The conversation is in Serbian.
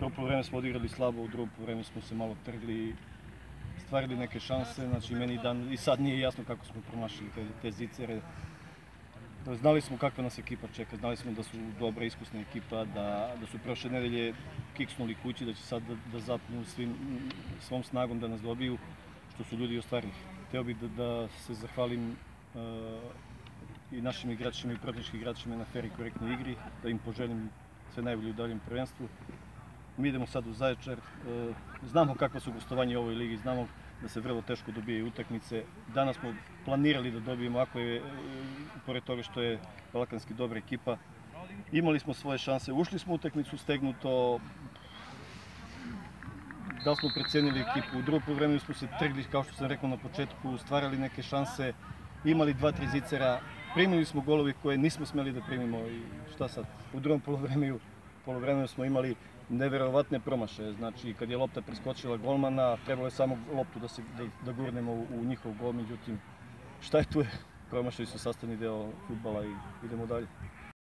Prvo poluvreme smo odigrali slabo, u drugo poluvreme smo se malo trgli, stvarili neke šanse, znači meni i sad nije jasno kako smo promašili te zicere. Znali smo kakva nas ekipa čeka, znali smo da su dobra, iskusna ekipa, da su prošle nedelje kiksnuli kući, da će sad da zapnu svom snagom da nas dobiju, što su ljudi ostvarili. Hteo bih da se zahvalim i našim igračima i protivničkim igračima na fer i korektnoj igri, da im poželim sve najbolje u daljem prvenstvu. Mi idemo sad u Zaječar, znamo kakva su gostovanja u ovoj ligi, znamo da se vrlo teško dobijaju utakmice. Danas smo planirali da dobijemo, ako je, pored toga što je balkanski dobra ekipa, imali smo svoje šanse, ušli smo u utakmicu stegnuto, da li smo precenili ekipu, u drugom poluvremenu smo se trgli, kao što sam rekao na početku, stvarali neke šanse, imali 2-3 zicera, primili smo golovi koje nismo smeli da primimo i šta sad, u drugom poluvremenu smo imali neverovatne promašaje, znači kad je lopta preskočila golmana, trebalo je samo loptu da gurnemo u njihov gol, međutim šta je tu je, promašaji su sastavni deo fudbala i idemo dalje.